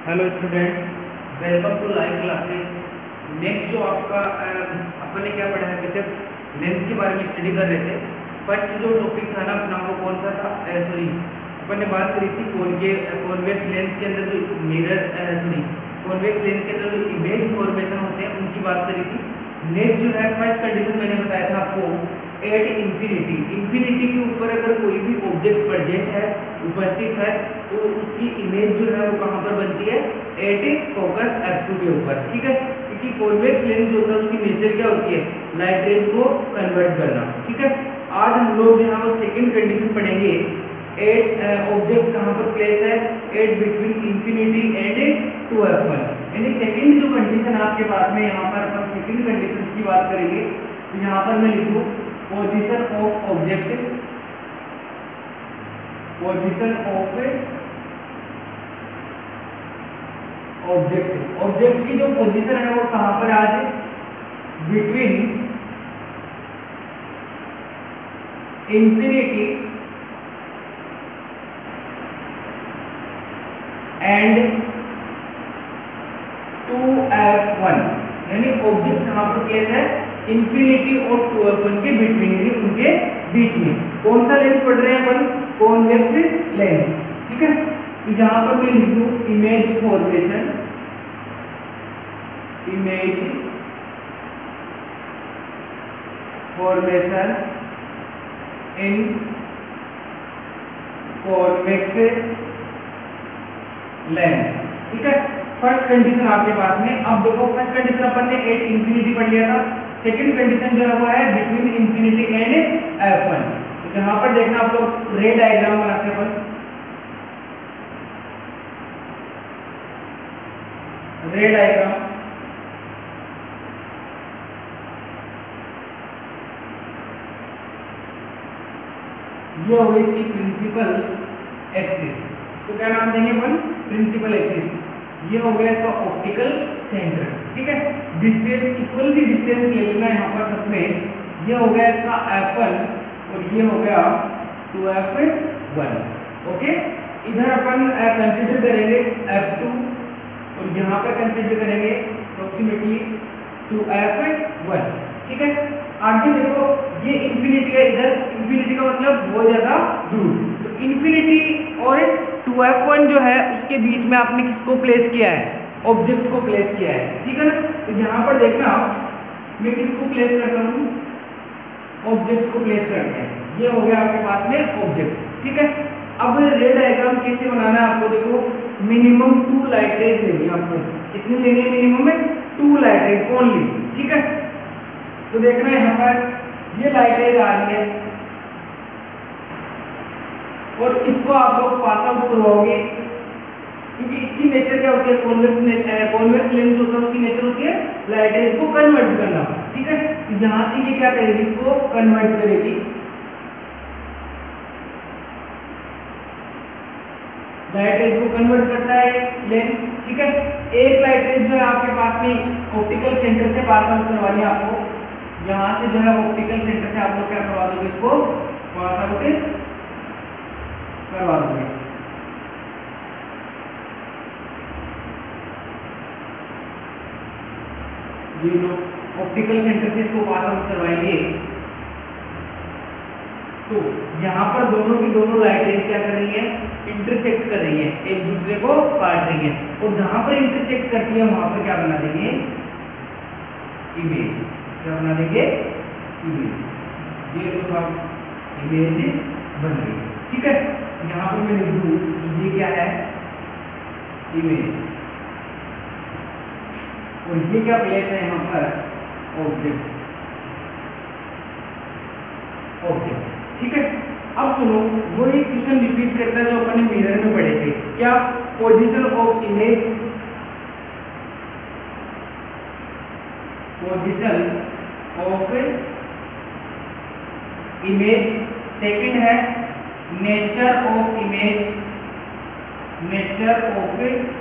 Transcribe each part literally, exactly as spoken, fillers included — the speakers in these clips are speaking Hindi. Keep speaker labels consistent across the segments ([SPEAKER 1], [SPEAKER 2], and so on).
[SPEAKER 1] Hello students, welcome to live classes. Next जो आपका अपन ने क्या पढ़ा है अभी तक, लेंस के बारे में स्टडी कर रहे थे। फर्स्ट जो टॉपिक था ना अपना, वो कौन सा था? सॉरी अपन ने बात करी थी कॉनकेव कॉन्वेक्स लेंस के अंदर जो मिरर सॉरी कॉन्वेक्स लेंस के अंदर जो इमेज फॉर्मेशन होते हैं उनकी बात करी थी। नेक्स्ट जो है फर्स्ट कंडीशन मैंने बताया था आपको, एट इन्फिनिटी। इन्फिनिटी के ऊपर अगर कोई भी ऑब्जेक्ट प्रेजेंट है, उपस्थित है, तो उसकी इमेज जो है वो कहाँ पर बनती है? एट फोकस एफ टू के ऊपर। ठीक है, क्योंकि कॉन्वेक्स लेंस होता है उसकी नेचर क्या होती है? लाइट रेज को कन्वर्ट करना। ठीक है, आज हम लोग जो है वो सेकंड कंडीशन पढ़ेंगे। एट ऑब्जेक्ट कहाँ पर प्लेस है? At between infinity and two F one. यानी सेकंड जो कंडीशन आपके पास में, यहाँ पर अपन सेकंड कंडीशन की बात करेंगे। तो यहाँ पर मैं लिखूँ position of object, position of object. Object की जो पोजीशन है वो कहां पर आज? Between infinity and two F one. यानी ऑब्जेक्ट कहां पर प्लेस है? इंफिनिटी और टू एफ वन के बिटवीन, यानी उनके बीच में। कौन सा लेंस पढ़ रहे हैं अपन? Convex lens. ठीक है, तो यहां पर मैं लिख दूं image formation, image formation in convex lens. ठीक है, फर्स्ट कंडीशन आपके पास में। अब देखो फर्स्ट कंडीशन अपन ने एट इंफिनिटी पढ़ लिया था। सेकंड कंडीशन जो है वो है between infinity and F one. तो यहां पर देखना, आप लोग रे डायग्राम बनाते हैं अपन। रे डायग्राम, ये हो गई इसकी प्रिंसिपल एक्सिस। इसको क्या नाम देंगे अपन? Principal axis. ये हो गया इसका ऑप्टिकल सेंटर। ठीक है, डिस्टेंस इक्वल सी डिस्टेंस ले लेना यहाँ पर सब में। ये हो गया इसका एफ वन और ये हो गया टू एफ वन। ओके, इधर अपन कंसीडर करेंगे एफ टू और यहाँ पर कंसीडर करेंगे अप्रोक्सीमेटली टू एफ वन। ठीक है, आगे देखो ये इंफिनिटी है, इधर इंफिनिटी का मतलब बहुत ज्यादा दूर। तो इंफिनिटी और टू एफ वन जो है उसके बीच में आपने किसको प्लेस किया है? ऑब्जेक्ट को प्लेस किया है। ठीक है ना, तो यहाँ पर देखना मैं किसको प्लेस करता हूँ? ऑब्जेक्ट को प्लेस करते हैं। ये हो गया आपके पास में ऑब्जेक्ट। ठीक है, अब रे डायग्राम कैसे बनाना है आपको? देखो मिनिमम टू लाइट रेज लेनी है आपको। कितनी लेनी है मिनिमम में? Two light rays only. ठीक है, तो देखना यहाँ पर ये लाइट रेज आ रही है और इसको आप लोग पास आउट करवाओगे, क्योंकि इसकी नेचर क्या होती है? कॉन्वेक्स कॉन्वेक्स लेंस होता है, उसकी नेचर होती है लाइट रेज को कन्वर्ट करना। ठीक है, तो यहां से ये क्या करेगी? इसको कन्वर्ट करेगी। लाइट रेज को कन्वर्ट करता है लेंस। ठीक है, एक लाइट रेज जो है आपके पास में ऑप्टिकल सेंटर से पास आउट करवानी है आपको। यहां से जो है ऑप्टिकल सेंटर से आप लोग क्या करवा दोगे? इसको पास आउट करवा दोगे। ये लोग ऑप्टिकल सेंटर से इसको पास आउट करवाएंगे। तो यहाँ पर दोनों की दोनों लाइट रेज क्या कर रही है? इंटरसेक्ट कर रही है, एक दूसरे को काट रही है। और जहां पर इंटरसेक्ट करती है वहां पर क्या बना देंगे? इमेज। क्या बना देंगे? इमेज। ये तो सब इमेज बन गई। ठीक है, यहाँ पर मैं लिख दूं ये क्या है? इमेज। और ये क्या प्लेस है यहाँ पर? ऑब्जेक्ट। ऑब्जेक्ट। ठीक है, अब सुनो, वो एक क्वेश्चन रिपीट करता है जो अपन ने मिरर में पढ़े थे। क्या? Position of image, position of image. Second है nature of image, nature of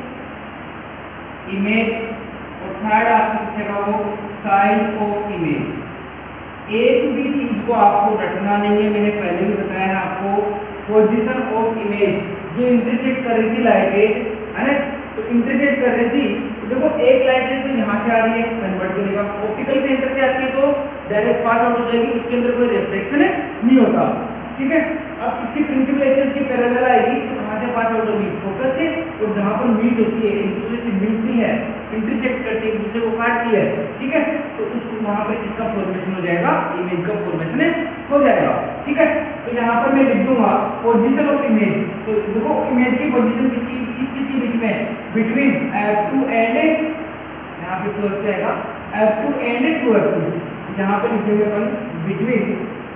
[SPEAKER 1] image. और थर्ड आपसे पूछेगा वो साइज ऑफ इमेज। एक भी चीज को आपको रटना नहीं है, मैंने पहले भी बताया है आपको। पोजीशन ऑफ इमेज, ये इंटरसेक्ट कर रही थी लाइट रेज, है ना? तो इंटरसेक्ट कर रही थी, तो देखो एक लाइट रेज तो यहाँ से आ रही है, कन्वर्ट करेगा, ऑप्टिकल सेंटर से आती है तो डायरेक्ट पास आउट हो जाएगी, उसके अंदर कोई रिफ्लेक्शन नहीं होता, ठीक है। अब इसकी प्रिंसिपल एक्सिस की पैरेलल आएगी तो कहाँ से पास आउट होगी, फोकस से, और जहाँ पर मीट होती है, एक दूसरे से मिलती है, इंटरसेक्ट करती है, एक दूसरे को काटती है, ठीक है, तो उसको वहाँ पर किसका फॉर्मेशन हो जाएगा, इमेज का फॉर्मेशन हो जाएगा, ठीक है। तो यहाँ पर मैं लिख दूंगा पोजीशन ऑफ इमेज, तो देखो इमेज की पोजीशन किसकी किस किस के बीच में, बिटवीन एफ टू एंड, यहाँ पे टू एफ आएगा, F two and two F two, यहाँ पे लिख देंगे अपन between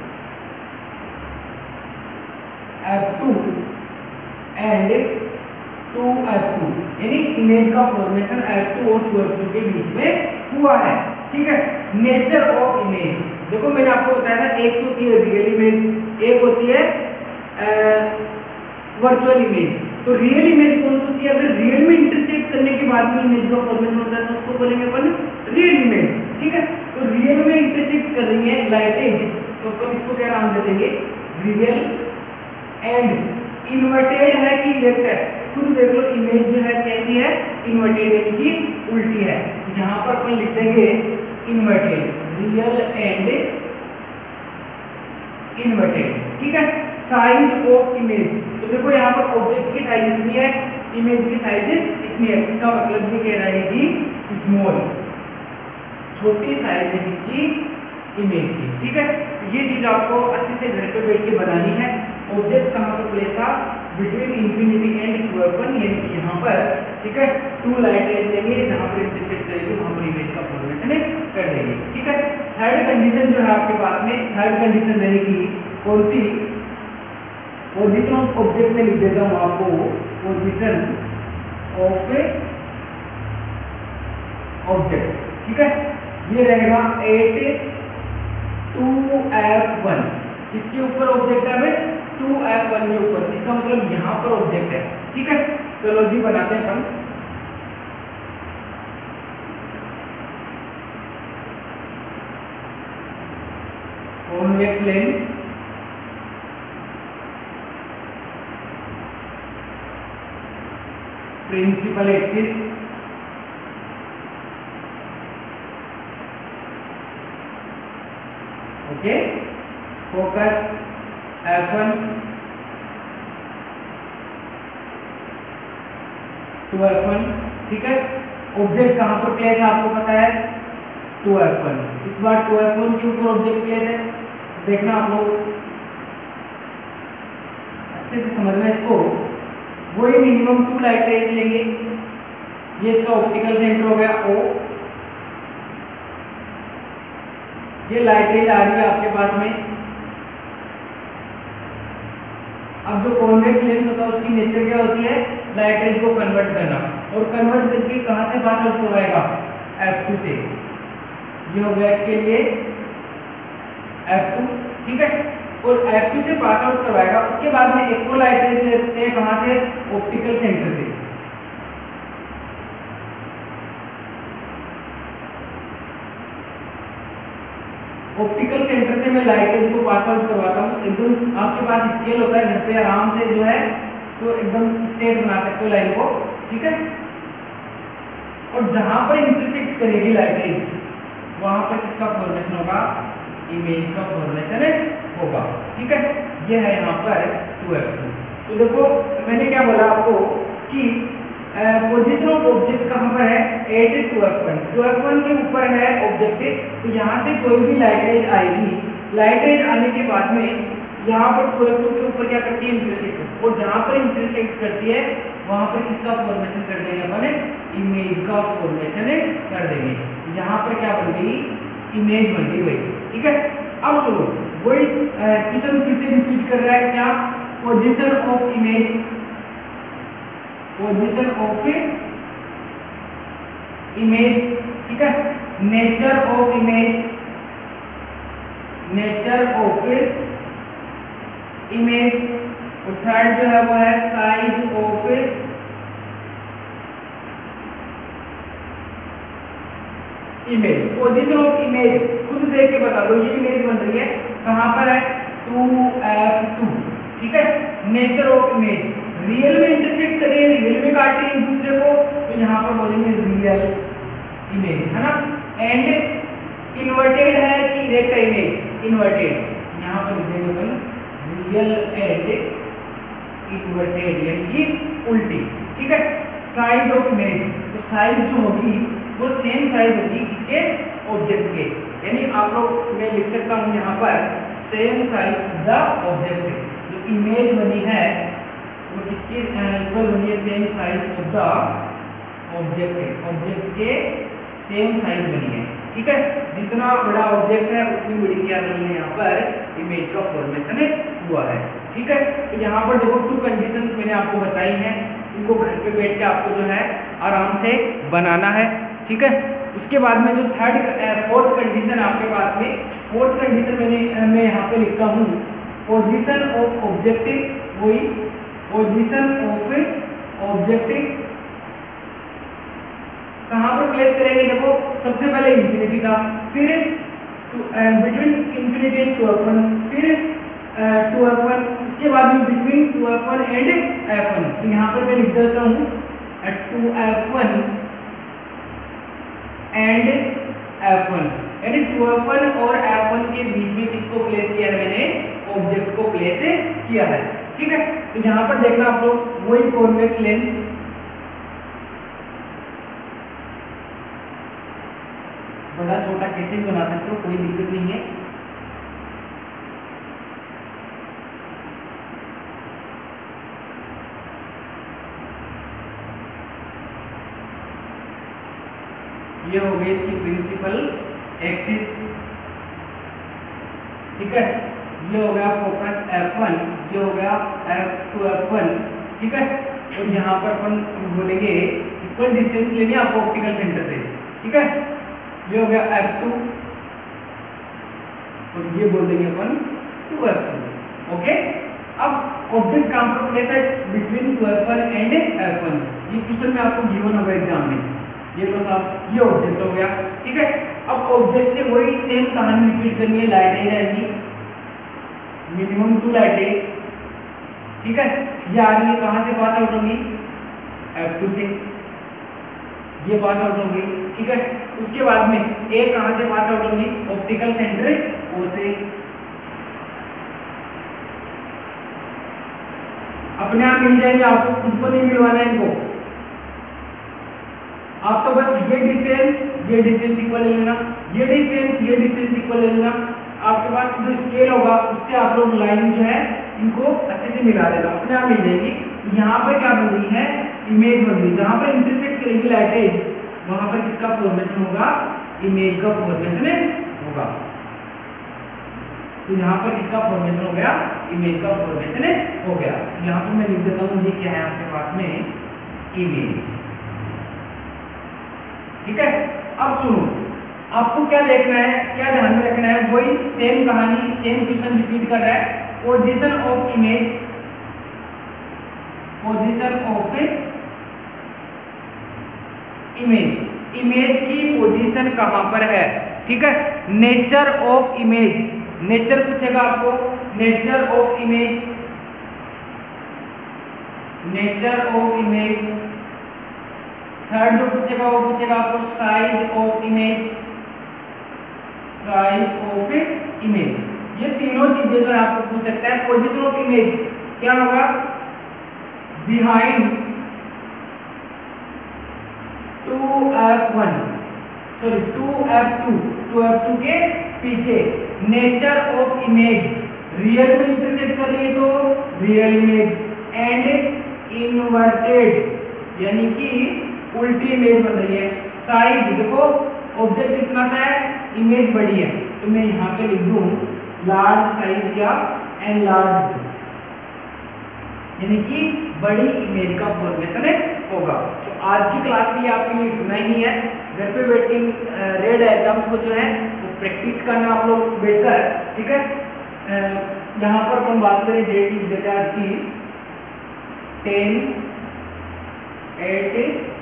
[SPEAKER 1] F two and two F two, यानी इमेज का फॉर्मेशन एफ टू और टू एफ टू के बीच में हुआ है, ठीक है। नेचर ऑफ इमेज, देखो मैंने आपको बताया था एक तो होती है रियल इमेज, एक होती है वर्चुअल इमेज। तो रियल इमेज कौन सी होती है, अगर रियल में इंटरसेक्ट करने के बाद में इमेज का फॉर्मेशन होता है तो उसको बोलेंगे अपन रियल इमेज, ठीक है। तो रियल में इंटरसेक्ट कर रही है लाइट एज, तो अपन इसको क्या नाम दे देंगे, रियल। एंड इन्वर्टेड है कि इरेक्ट है, खुद देख लो इमेज जो है कैसी है, इन्वर्टेड यानी कि उल्टी है, तो यहाँ पर अपन लिख देंगे इन्वर्टेड, रियल एंड इन्वर्टेड, ठीक है। साइज ऑफ इमेज, तो देखो यहाँ पर ऑब्जेक्ट की साइज इतनी है, इमेज की साइज इतनी है, इसका मतलब ये कह रहा है कि स्मॉल, छोटी साइज है किसकी, इमेज की, ठीक है। ये चीज आपको अच्छे से घर पे बैठ के बनानी है। ऑब्जेक्ट कहाँ पर प्लेस था, between infinity and two F one, यानी कि यहाँ पर, ठीक है, टू लाइट रेज लेंगे, जहाँ पर इंटरसेक्ट करेगी वहाँ पर इमेज का फॉर्मेशन कर देंगे, ठीक है। थर्ड कंडीशन जो है आपके पास में, थर्ड कंडीशन रहेगी कौन सी, पोजीशन ऑफ ऑब्जेक्ट में लिख देता हूँ आपको, पोजीशन ऑफ ऑब्जेक्ट, ठीक है। ये रहेगा एट टू एफ वन, इसके ऊपर ऑब्जेक्ट है भाई टू एफ वन के ऊपर, इसका मतलब यहाँ पर ऑब्जेक्ट है, ठीक है। चलो जी बनाते हैं अपन, convex lens, principal axis, okay, focus F one, two F one, ठीक है। ऑब्जेक्ट कहां पर प्लेस है आपको पता है, टू एफ वन, इस बार टू एफ वन के ऊपर ऑब्जेक्ट प्लेस है, देखना आप लोग अच्छे से समझना इसको। वही मिनिमम टू लाइट रेज लेंगे, ये इसका ऑप्टिकल सेंटर हो गया ओ, ये लाइट रेज आ रही है आपके पास में। अब जो कॉन्वेक्स लेंस होता है उसकी नेचर क्या होती है, लाइट रेज को कन्वर्ट करना, और कन्वर्ट करके कहां से पास आउट करवाएगा, एफ टू से, ये हो गया इसके लिए एफ टू, ठीक है। और एफ टू से पास आउट करवाएगा, उसके बाद में एक और लाइट रेज लेते हैं कहां से, ऑप्टिकल सेंटर से, ऑप्टिकल सेंटर से मैं लाइट रेज को पास आउट करवाता हूँ। एकदम आपके पास स्केल होता है घर पे, आराम से जो है तो एकदम स्ट्रेट बना सकते हो लाइन को, ठीक है। और जहां पर इंटरसेक्ट करेगी लाइट रेज वहां पर किसका फॉर्मेशन होगा, इमेज का फॉर्मेशन होगा, ठीक है। ये है यहाँ पर टू एफ टू। तो देखो मैंने क्या बोला आपको कि पोजीशन ऑफ ऑब्जेक्ट कहाँ पर है, at two F one, two F one के ऊपर है ऑब्जेक्ट, तो यहाँ से कोई भी लाइट रेज आएगी, लाइट रेज आने के बाद में यहाँ पर टू एफ टू के ऊपर क्या करती है, इंटरसेक्ट, और जहाँ पर इंटरसेक्ट करती है वहाँ पर किसका फॉर्मेशन कर देंगे अपन, इमेज का फॉर्मेशन कर देंगे। यहाँ पर क्या बन गई, इमेज बन गई भाई, ठीक है। अब सुनो, वही क्वेश्चन फिर से रिपीट कर रहा है, क्या, position of image, position of image, ठीक है। Nature of image, nature of image, और थर्ड जो है वो है size of image. Position of image खुद देख के बता दो, ये इमेज बन रही है कहां पर है, टू एफ टू, ठीक है। नेचर ऑफ इमेज, रियल में इंटरसेक्ट कर रही है, रियल में काट रही है एक दूसरे को, इमेज, है ना। एंड इन्वर्टेड है कि इरेक्ट है इमेज, इन्वर्टेड, यहाँ पर लिख देंगे अपन रियल एंड इन्वर्टेड यानी कि उल्टी, ठीक है। साइज ऑफ इमेज, तो साइज जो होगी वो सेम साइज होगी इसके ऑब्जेक्ट के, यानी आप लोग मैं लिख सकता हूँ यहाँ पर same size of the object, जो इमेज बनी है वो किसके इक्वल बनी है, same size of the object, object के सेम साइज बनी है, ठीक है। जितना बड़ा ऑब्जेक्ट है उतनी बड़ी क्या बनी है यहाँ पर इमेज का फॉर्मेशन हुआ है, ठीक है। तो यहाँ पर देखो टू कंडीशंस मैंने आपको बताई हैं, इनको घर पे बैठ के आपको जो है आराम से बनाना है, ठीक है। उसके बाद में जो थर्ड फोर्थ कंडीशन आपके पास में, फोर्थ कंडीशन मैंने मैं यहाँ पे लिखता हूँ पोजीशन ऑफ ऑब्जेक्ट, वही पोजीशन ऑफ ऑब्जेक्ट कहाँ पर प्लेस करेंगे, देखो सबसे पहले इंफिनिटी था, फिर between infinity and two F one, फिर टू एफ वन, उसके बाद में between two F one and F one. तो यहाँ पर मैं लिख देता हूँ two F one and F one, यानी टू एफ वन और एफ वन के बीच में किसको प्लेस किया है मैंने, ऑब्जेक्ट को प्लेस किया है, ठीक है। तो यहाँ पर देखना आप लोग वही कॉन्वेक्स लेंस, बड़ा छोटा कैसे भी बना सकते हो, कोई दिक्कत नहीं है। ये हो गई इसकी प्रिंसिपल एक्सिस, ठीक है। ये हो गया फोकस एफ वन, ये हो गया एफ टू एफ वन, ठीक है। और यहाँ पर अपन बोलेंगे इक्वल डिस्टेंस लेनी है आपको ऑप्टिकल सेंटर से, ठीक है। ये हो गया एफ टू और ये बोल देंगे अपन टू एफ टू, ओके। अब ऑब्जेक्ट कहां पर प्लेस है, between two F one and F one. ये क्वेश्चन में आपको गिवन होगा एग्जाम में, ये लो साहब ये ऑब्जेक्ट हो गया, ठीक है। अब ऑब्जेक्ट से वही सेम कहानी रिपीट करनी है, लाइट एज आएगी मिनिमम टू लाइट एज, ठीक है। ये आ रही है कहां से पास आउट होगी, एफ टू से, ये पास आउट होगी, ठीक है। उसके बाद में ए कहां से पास आउट होगी, ऑप्टिकल सेंटर ओ से, अपने आप मिल जाएंगे आपको, खुद को नहीं मिलवाना है इनको, आप तो बस ये डिस्टेंस ये डिस्टेंस इक्वल ले लेना, ये डिस्टेंस ये डिस्टेंस इक्वल ले लेना, आपके पास जो स्केल होगा उससे आप लोग लाइन जो है इनको अच्छे से मिला देना, अपने आप मिल जाएगी। तो यहाँ पर क्या बन रही है, इमेज बन रही है, जहां पर इंटरसेक्ट करेगी लाइट एज वहां पर किसका फॉर्मेशन होगा, इमेज का फॉर्मेशन होगा। तो यहाँ पर किसका फॉर्मेशन हो गया, इमेज का फॉर्मेशन हो गया। तो यहाँ पर मैं लिख देता हूँ ये क्या है आपके पास में, इमेज, ठीक है। अब सुनो, आपको क्या देखना है, क्या ध्यान में रखना है, वही सेम कहानी सेम क्वेश्चन रिपीट कर रहा है। Position of image, position of image, image की पोजीशन कहां पर है, ठीक है। नेचर ऑफ इमेज, नेचर पूछेगा आपको, nature of image, nature of image. Third जो पूछेगा वो पूछेगा आपको size of image, size of image. ये तीनों चीजें जो है आपको पूछ सकता है। पोजीशन ऑफ इमेज क्या होगा, behind two F one, sorry two F two, two F two के पीछे। नेचर ऑफ इमेज, रियल में इंटरसेक्ट कर रही है तो रियल इमेज, एंड इन्वर्टेड यानी कि उल्टी इमेज बन रही है। साइज देखो ऑब्जेक्ट इतना सा है, इमेज बड़ी है, तो मैं यहाँ पे लिख दूं लार्ज साइज या एनलार्ज, यानी कि बड़ी इमेज का फॉर्मेशन होगा। तो आज की क्लास के लिए आपके लिए इतना ही है। घर पे बैठ के रे डायग्राम्स को जो है वो प्रैक्टिस करना आप लोग बैठकर, ठीक है। यहाँ पर अपन बात करें, डेट लिख देते हैं आज की टेन एट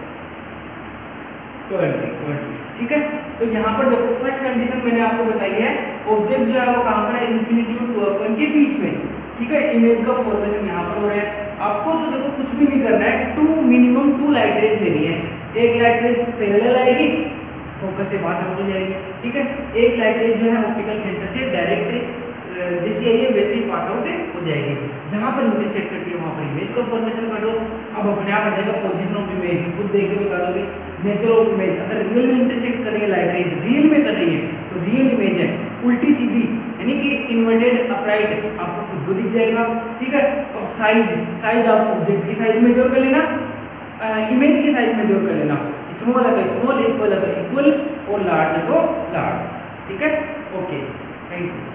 [SPEAKER 1] ट्वेंटी ट्वेंटी, ठीक है। तो यहाँ पर देखो फर्स्ट कंडीशन मैंने आपको बताई है, ऑब्जेक्ट जो है वो कहाँ पर है, इन्फिनिटी टू एफ वन के बीच में, ठीक है। इमेज का फॉर्मेशन यहाँ पर हो रहा है। आपको तो देखो कुछ भी नहीं करना है, two minimum two light rays लेनी है। एक लाइट रेज पैरेलल आएगी, फोकस से पास आउट हो जाएगी, ठीक है। एक लाइट रे जो है ऑप्टिकल सेंटर से डायरेक्ट जैसी आई है वैसे ही पास आउट हो जाएगी। जहां पर इंटरसेक्ट करती है वहां पर इमेज का फॉर्मेशन कर दो, अब अपने आप आ जाएगा पोजीशन ऑफ इमेज, खुद देख के बता दोगे। नेचर ऑफ इमेज, अगर रियल में इंटरसेक्ट कर रही है लाइट रेज, रियल में कर रही है तो रियल इमेज है, उल्टी सीधी यानी कि इन्वर्टेड अपराइट आपको खुद को दिख जाएगा, ठीक है। और साइज, साइज आप ऑब्जेक्ट की साइज मेजर कर लेना, इमेज की साइज मेजर कर लेना, स्मॉल है तो स्मॉल, इक्वल है तो इक्वल और लार्ज है तो लार्ज, ठीक है। Okay, thank you.